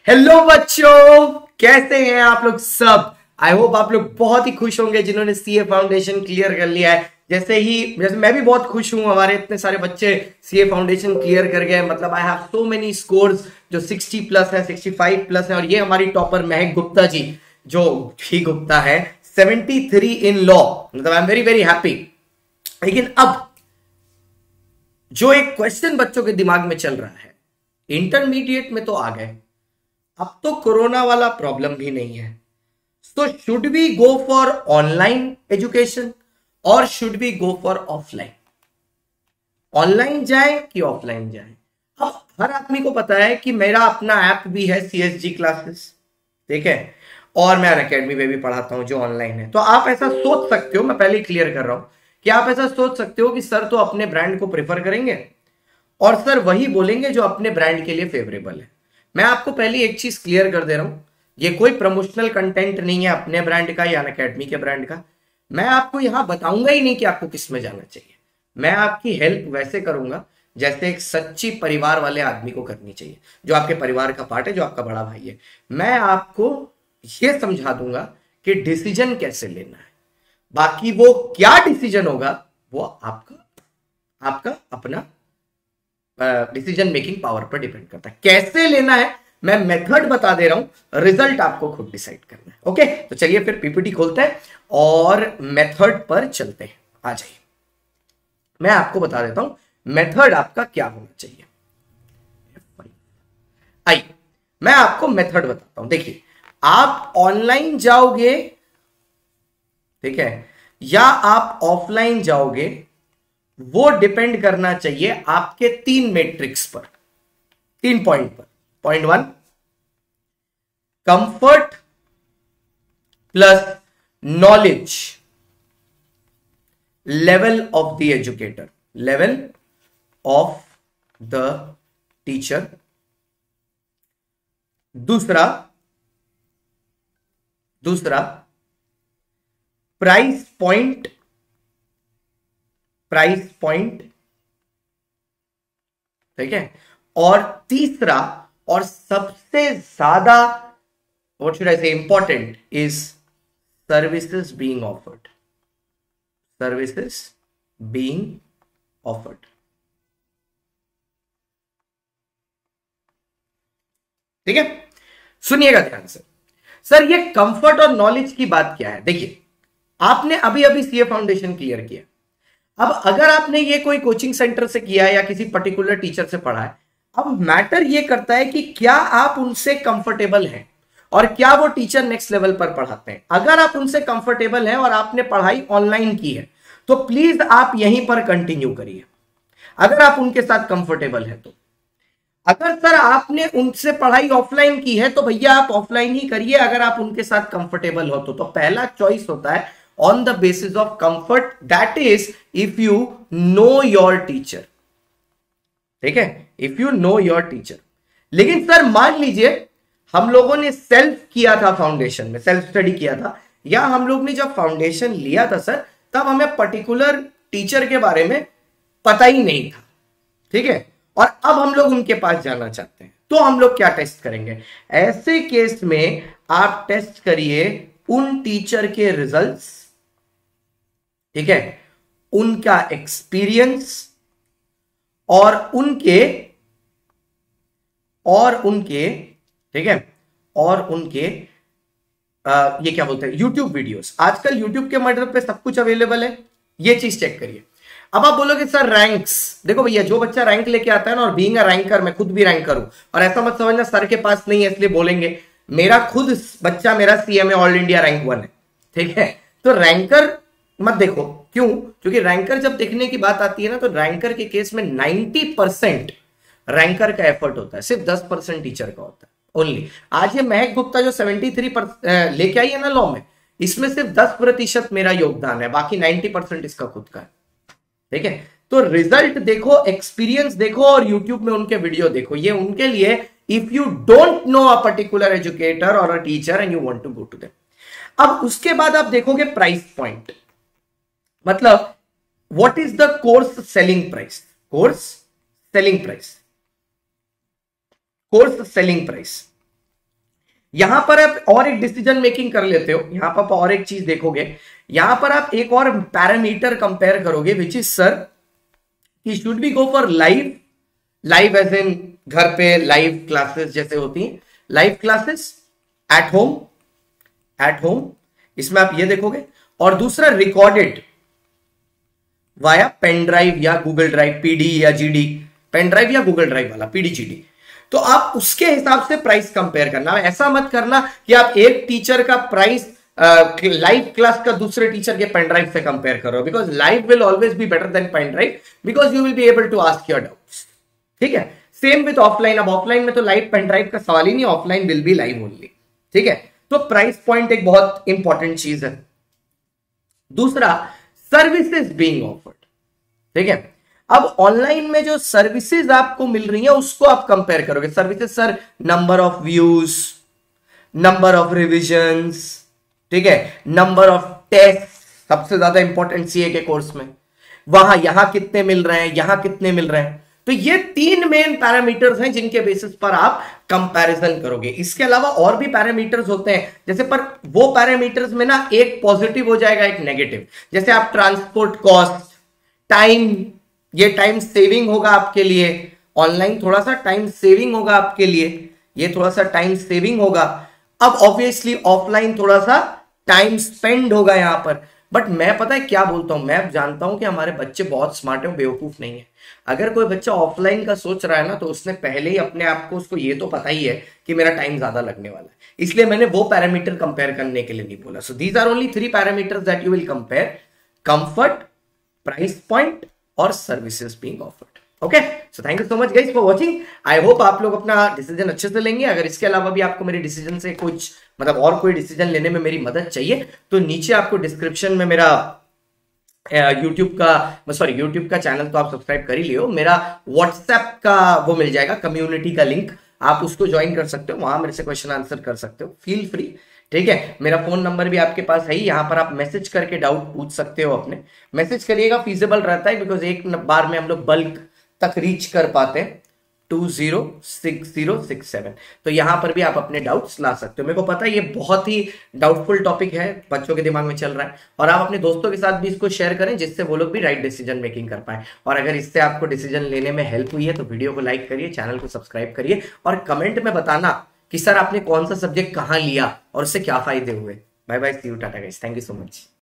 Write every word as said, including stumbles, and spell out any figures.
Hello बच्चों, कैसे हैं आप लोग सब। आई होप आप लोग बहुत ही खुश होंगे जिन्होंने सीए फाउंडेशन क्लियर कर लिया है। जैसे ही जैसे मैं भी बहुत खुश हूं, हमारे इतने सारे बच्चे सीए फाउंडेशन क्लियर कर गए। मतलब I have so many scores जो साठ प्लस है, पैंसठ प्लस है। और ये हमारी टॉपर महक गुप्ता जी, जो ही गुप्ता है, तिहत्तर इन लॉ। मतलब I am very very happy. लेकिन अब जो एक क्वेश्चन बच्चों के दिमाग में चल रहा है, इंटरमीडिएट में तो आ गए, अब तो कोरोना वाला प्रॉब्लम भी नहीं है, तो should we go for online education और should we go for offline? Online जाए कि ऑफलाइन जाए? अब हर आदमी को पता है कि मेरा अपना ऐप भी है, सीएसजी क्लासेस, ठीक है, और मैं अनअकैडमी में भी पढ़ाता हूं जो ऑनलाइन है। तो आप ऐसा सोच सकते हो, मैं पहले ही क्लियर कर रहा हूं कि आप ऐसा सोच सकते हो कि सर तो अपने ब्रांड को प्रेफर करेंगे और सर वही बोलेंगे जो अपने ब्रांड के लिए फेवरेबल है। मैं आपको पहले एक चीज क्लियर कर दे रहा हूं, ये कोई प्रमोशनल कंटेंट नहीं है अपने ब्रांड का या अनअकैडमी के ब्रांड का। मैं आपको यहां बताऊंगा ही नहीं कि आपको किस में जाना चाहिए। मैं आपकी हेल्प वैसे करूंगा जैसे एक सच्ची परिवार वाले आदमी को करनी चाहिए, जो आपके परिवार का पार्ट है, जो आपका बड़ा भाई है। मैं आपको यह समझा दूंगा कि डिसीजन कैसे लेना है। बाकी वो क्या डिसीजन होगा वो आपका आपका अपना डिसीजन मेकिंग पावर पर डिपेंड करता है। कैसे लेना है मैं मेथड बता दे रहा हूं, रिजल्ट आपको खुद डिसाइड करना है। ओके, तो चलिए फिर पीपीटी खोलते हैं और मेथड पर चलते हैं। आ जाइए, मैं आपको बता देता हूं मेथड आपका क्या होना चाहिए। आइए मैं आपको मेथड बताता हूं। देखिए, आप ऑनलाइन जाओगे, ठीक है, या आप ऑफलाइन जाओगे, वो डिपेंड करना चाहिए आपके तीन मैट्रिक्स पर, तीन पॉइंट पर। Point one, comfort plus knowledge level of the educator, level of the teacher. दूसरा दूसरा प्राइस पॉइंट, प्राइस पॉइंट, ठीक है। और तीसरा और सबसे ज्यादा, what should I say, important is services being offered, services being offered. ठीक है, सुनिएगा ध्यान से। सर ये कंफर्ट और नॉलेज की बात क्या है? देखिए, आपने अभी अभी सीए फाउंडेशन क्लियर किया। अब अगर आपने ये कोई कोचिंग सेंटर से किया है या किसी पर्टिकुलर टीचर से पढ़ा है, अब मैटर ये करता है कि क्या आप उनसे कंफर्टेबल हैं और क्या वो टीचर नेक्स्ट लेवल पर पढ़ाते हैं। अगर आप उनसे कंफर्टेबल हैं और आपने पढ़ाई ऑनलाइन की है तो प्लीज आप यहीं पर कंटिन्यू करिए, अगर आप उनके साथ कंफर्टेबल है तो। अगर सर आपने उनसे पढ़ाई ऑफलाइन की है तो भैया आप ऑफलाइन ही करिए, अगर आप उनके साथ कंफर्टेबल हो तो। तो पहला चॉइस होता है on the basis of comfort, that is if you know your teacher, ठीक है, if you know your teacher. लेकिन सर मान लीजिए हम लोगों ने सेल्फ किया था, फाउंडेशन में सेल्फ स्टडी किया था, या हम लोग ने जब फाउंडेशन लिया था सर तब हमें पर्टिकुलर टीचर के बारे में पता ही नहीं था, ठीक है, और अब हम लोग उनके पास जाना चाहते हैं, तो हम लोग क्या टेस्ट करेंगे? ऐसे केस में आप टेस्ट करिए उन टीचर के रिजल्ट्स, ठीक है, उनका एक्सपीरियंस और उनके और उनके ठीक है, और उनके आ, ये क्या बोलते हैं, यूट्यूब वीडियोस। आजकल यूट्यूब के मदद पे सब कुछ अवेलेबल है, ये चीज चेक करिए। अब आप बोलोगे सर रैंक्स, देखो भैया जो बच्चा रैंक लेके आता है ना, और बीइंग अ रैंकर, मैं खुद भी रैंकर हूं, और ऐसा मत समझना सर के पास नहीं है इसलिए बोलेंगे, मेरा खुद बच्चा मेरा सीएम है, ऑल इंडिया रैंक वन है, ठीक है। तो रैंकर मत देखो, क्यों? क्योंकि रैंकर जब देखने की बात आती है ना, तो रैंकर के केस में नाइंटी परसेंट रैंकर का एफर्ट होता है, सिर्फ दस परसेंट टीचर का होता है ओनली। आज ये महक गुप्ता जो तिहत्तर लेके आई है ना लॉ में, इसमें सिर्फ दस प्रतिशत मेरा योगदान है, बाकी नाइंटी परसेंट इसका खुद का है, ठीक है। तो रिजल्ट देखो, एक्सपीरियंस देखो और यूट्यूब में उनके वीडियो देखो, ये उनके लिए if you don't know a particular educator और a teacher and you want to go to them. अब उसके बाद आप देखोगे प्राइस पॉइंट, मतलब what is the course selling price, course selling price, course selling price. यहां पर आप और एक डिसीजन मेकिंग कर लेते हो, यहां पर आप और एक चीज देखोगे, यहां पर आप एक और पैरामीटर कंपेयर करोगे विच इज सर कि should be go for live, live as in घर पे लाइव क्लासेस जैसे होती हैं, live classes at home, at home इसमें आप ये देखोगे, और दूसरा रिकॉर्डेड वाया पेन ड्राइव या गूगल ड्राइव, पीडी या जीडी, पेन ड्राइव या गूगल ड्राइव वाला पीडी जीडी। तो आप उसके हिसाब से प्राइस कंपेयर करना, ऐसा मत करना कि आप एक टीचर का प्राइस लाइव क्लास का दूसरे टीचर के पेन ड्राइव से कंपेयर करो, because live will always be better than pen drive, because you will be able to ask your doubts, ठीक है। सेम विथ ऑफलाइन, अब ऑफलाइन में तो लाइव पेन ड्राइव का सवाल ही नहीं, offline will be live only, ठीक है। तो प्राइस पॉइंट एक बहुत इंपॉर्टेंट चीज है। दूसरा, सर्विसेज बीइंग ऑफर्ड, ठीक है। अब ऑनलाइन में जो सर्विसेज आपको मिल रही है उसको आप कंपेयर करोगे। Services sir, number of views, number of revisions, ठीक है, नंबर ऑफ टेस्ट, सबसे ज्यादा इंपॉर्टेंट सीए के कोर्स में, वहां यहां कितने मिल रहे हैं, यहां कितने मिल रहे हैं। तो ये तीन मेन पैरामीटर्स हैं जिनके बेसिस पर आप कंपैरिजन करोगे। इसके अलावा और भी पैरामीटर्स होते हैं, जैसे पर वो पैरामीटर्स में ना एक पॉजिटिव हो जाएगा, एक नेगेटिव। जैसे आप ट्रांसपोर्ट कॉस्ट, टाइम, ये टाइम सेविंग होगा आपके लिए, ऑनलाइन थोड़ा सा टाइम सेविंग होगा आपके लिए, ये थोड़ा सा टाइम सेविंग होगा। अब ऑब्वियसली ऑफलाइन थोड़ा सा टाइम स्पेंड होगा यहां पर। बट मैं पता है क्या बोलता हूं, मैं जानता हूं कि हमारे बच्चे बहुत स्मार्ट है, बेवकूफ नहीं है। अगर कोई बच्चा ऑफलाइन का सोच रहा है ना, तो उसने पहले ही अपने आप को, उसको ये तो पता ही है कि मेरा टाइम ज्यादा लगने वाला है, इसलिए मैंने वो पैरामीटर कंपेयर करने के लिए नहीं बोला। So these are only three parameters that you will compare, comfort, price point और services being offered. Okay, so thank you so much guys for watching. I hope आप लोग अपना डिसीजन अच्छे से लेंगे। अगर इसके अलावा भी आपको मेरे डिसीजन से कुछ मतलब और कोई डिसीजन लेने में मेरी मदद चाहिए तो नीचे आपको डिस्क्रिप्शन में मेरा यूट्यूब का सॉरी यूट्यूब का चैनल तो आप सब्सक्राइब कर ही लियो, मेरा व्हाट्सएप का वो मिल जाएगा, कम्युनिटी का लिंक, आप उसको ज्वाइन कर सकते हो, वहां मेरे से क्वेश्चन आंसर कर सकते हो, फील फ्री, ठीक है। मेरा फोन नंबर भी आपके पास है ही, यहाँ पर आप मैसेज करके डाउट पूछ सकते हो अपने, मैसेज करिएगा, फीजिबल रहता है, बिकॉज एक बार में हम लोग बल्क तक रीच कर पाते हैं to zero six zero six seven. तो यहां पर भी आप अपने डाउट्स ला सकते हो। मेरे को पता है ये बहुत ही डाउटफुल टॉपिक है, बच्चों के दिमाग में चल रहा है, और आप अपने दोस्तों के साथ भी इसको शेयर करें जिससे वो लोग भी राइट डिसीजन मेकिंग कर पाए। और अगर इससे आपको डिसीजन लेने में हेल्प हुई है तो वीडियो को लाइक करिए, चैनल को सब्सक्राइब करिए, और कमेंट में बताना कि सर आपने कौन सा सब्जेक्ट कहां लिया और उससे क्या फायदे हुए। Bye bye, see you, tata guys, thank you so much.